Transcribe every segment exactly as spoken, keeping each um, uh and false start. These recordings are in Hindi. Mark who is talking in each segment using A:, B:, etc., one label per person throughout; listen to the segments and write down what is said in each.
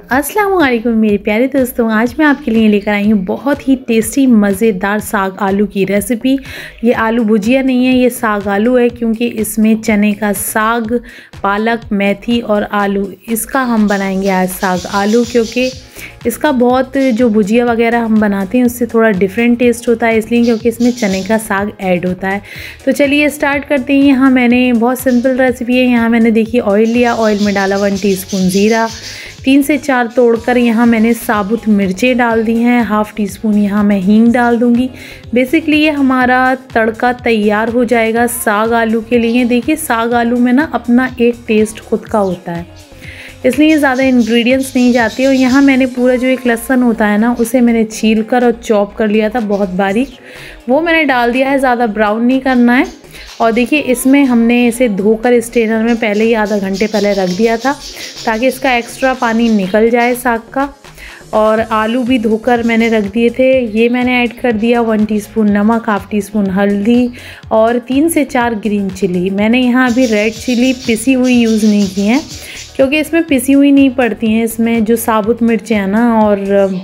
A: अस्सलाम वालेकुम मेरे प्यारे दोस्तों, आज मैं आपके लिए लेकर आई हूँ बहुत ही टेस्टी मज़ेदार साग आलू की रेसिपी। ये आलू भुजिया नहीं है, ये साग आलू है, क्योंकि इसमें चने का साग, पालक, मेथी और आलू, इसका हम बनाएंगे आज साग आलू। क्योंकि इसका बहुत जो भुजिया वगैरह हम बनाते हैं उससे थोड़ा डिफरेंट टेस्ट होता है, इसलिए क्योंकि इसमें चने का साग ऐड होता है। तो चलिए स्टार्ट करते हैं। यहाँ मैंने बहुत सिंपल रेसिपी है। यहाँ मैंने देखिए ऑयल लिया, ऑयल में डाला वन टीस्पून ज़ीरा, तीन से चार तोड़कर यहाँ मैंने साबुत मिर्चें डाल दी हैं, हाफ़ टी स्पून यहाँ मैं हींग डाल दूँगी। बेसिकली ये हमारा तड़का तैयार हो जाएगा साग आलू के लिए। देखिए साग आलू में ना अपना एक टेस्ट खुद का होता है, इसलिए ज़्यादा इंग्रेडिएंट्स नहीं जाती। और यहाँ मैंने पूरा जो एक लहसुन होता है ना, उसे मैंने छील कर और चॉप कर लिया था बहुत बारीक, वो मैंने डाल दिया है। ज़्यादा ब्राउन नहीं करना है। और देखिए इसमें हमने इसे धोकर स्ट्रेनर में पहले ही आधा घंटे पहले रख दिया था, ताकि इसका एक्स्ट्रा पानी निकल जाए साग का। और आलू भी धोकर मैंने रख दिए थे। ये मैंने ऐड कर दिया वन टीस्पून नमक, हाफ़ टी स्पून हल्दी और तीन से चार ग्रीन चिली। मैंने यहाँ अभी रेड चिली पिसी हुई यूज़ नहीं की हैं, क्योंकि इसमें पिसी हुई नहीं पड़ती हैं। इसमें जो साबुत मिर्चें हैं ना, और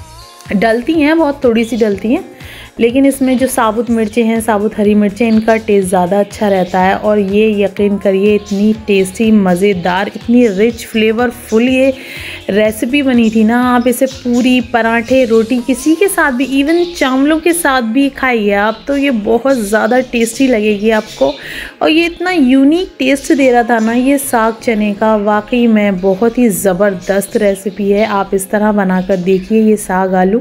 A: डलती हैं, बहुत थोड़ी सी डलती हैं, लेकिन इसमें जो साबुत मिर्चें हैं, साबुत हरी मिर्चें, इनका टेस्ट ज़्यादा अच्छा रहता है। और ये यकीन करिए इतनी टेस्टी, मज़ेदार, इतनी रिच फ्लेवरफुल ये रेसिपी बनी थी ना। आप इसे पूरी, पराठे, रोटी, किसी के साथ भी, इवन चावलों के साथ भी खाइए आप, तो ये बहुत ज़्यादा टेस्टी लगेगी आपको। और ये इतना यूनिक टेस्ट दे रहा था ना ये साग चने का, वाकई में बहुत ही ज़बरदस्त रेसिपी है। आप इस तरह बनाकर देखिए ये साग आलू।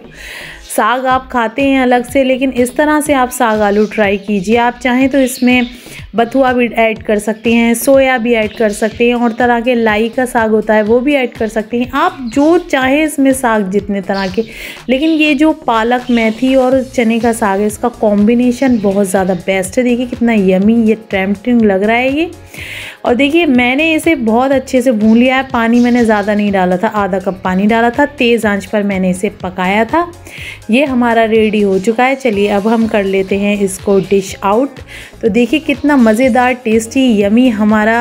A: साग आप खाते हैं अलग से, लेकिन इस तरह से आप साग आलू ट्राई कीजिए। आप चाहें तो इसमें बथुआ भी ऐड कर सकते हैं, सोया भी ऐड कर सकते हैं, और तरह के लाई का साग होता है वो भी ऐड कर सकते हैं। आप जो चाहें इसमें साग जितने तरह के, लेकिन ये जो पालक, मेथी और चने का साग है, इसका कॉम्बिनेशन बहुत ज़्यादा बेस्ट है। देखिए कितना यमी, ये टेम्पटिंग लग रहा है ये। और देखिए मैंने इसे बहुत अच्छे से भून लिया है। पानी मैंने ज़्यादा नहीं डाला था, आधा कप पानी डाला था, तेज़ आंच पर मैंने इसे पकाया था। ये हमारा रेडी हो चुका है। चलिए अब हम कर लेते हैं इसको डिश आउट। तो देखिए कितना मज़ेदार, टेस्टी, यमी हमारा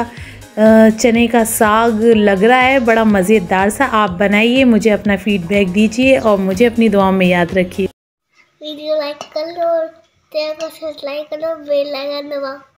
A: चने का साग लग रहा है, बड़ा मज़ेदार सा। आप बनाइए, मुझे अपना फीडबैक दीजिए और मुझे अपनी दुआओं में याद रखिए।
B: वीडियो लाइक कर लो, चैनल को सब्सक्राइब कर लो, बेल आइकन दबाओ।